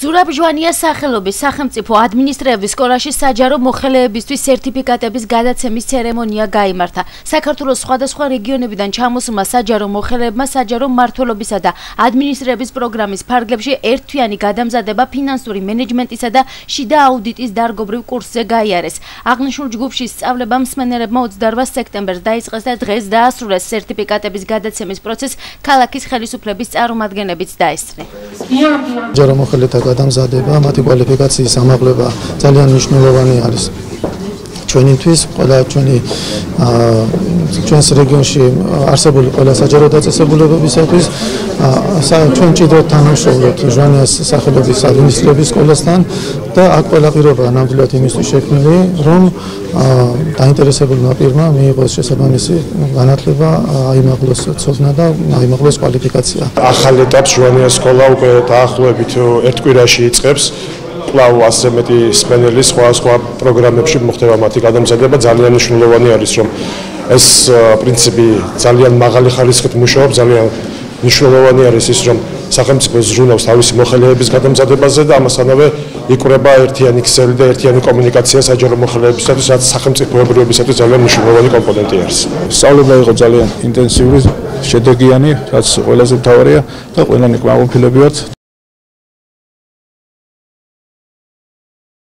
ზურაბ ჟვანიას სახელობის სახელმწიფო ადმინისტრების სკოლაში საჯარო მოხელეებისთვის სერტიფიკატების გადაცემის ცერემონია გაიმართა. საქართველოს სხვადასხვა რეგიონებიდან ჩამოსულმა საჯარო მოხელეებმა საჯარო მმართველობისა და ადმინისტრების პროგრამის ფარგლებში ერთთვიანი გადამზადება ფინანსური მენეჯმენტისა და შიდა აუდიტის დარგობრივ კურსზე გაიარეს. აღნიშნულ ჯგუფში სწავლება მსმენელებმა 28 სექტემბერს დაიწყეს და დღეს დაასრულეს სერტიფიკატების გადაცემის პროცესს ქალაქის ხელისუფლების წარმომადგენლებიც დაესწრნენ. საჯარო მოხელეთა გადამზადება, მათი კვალიფიკაციის ამაღლება ძალიან მნიშვნელოვანი არის. ჩვენთვის, ყველა ჩვენს რეგიონში არსებული ყველა საჯარო დაწესებულებებისათვის ჩვენ ჭიდროდ თანამშრომლობთ ჟვანიას სახელობის ადმინისტრების სკოლასთან და აქ ყველა პირობა ნამდვილად იმისთვის შექმნილი, რომ დაინტერესებულმა პირმა მიიღოს შესაბამისი განათლება, აიმაღლოს ცოდნა და აიმაღლოს კვალიფიკაცია. ახალ ეტაპს ჟვანიას სკოლა უკვე დაახლოებით ერთ კვირაში იწყებს. კვლავ ასე მეტი მსმენელი სხვა პროგრამებში მოხდება მათი გადამზადება. ძალიან მნიშვნელოვანი არის, რომ ეს პრინციპი ძალიან მაღალი ხარისხით მუშაობს. ძალიან მნიშვნელოვანი არის ის, რომ სახელმწიფო ზრუნავს თავისი მოხელეების გადამზადებაზე და ამასთანავე იკვრება ერთიანი ქსელი და ერთიანი კომუნიკაცია საჯარო მოხელეებისათვის, რაც სახელმწიფოებრიობისათვის ძალიან მნიშვნელოვანი კომპონენტი არის. სწავლება იყო ძალიან ინტენსიური, შედეგიანი, რაც ყველაზე მთავარია და ყველანი კმაყოფილები ვართ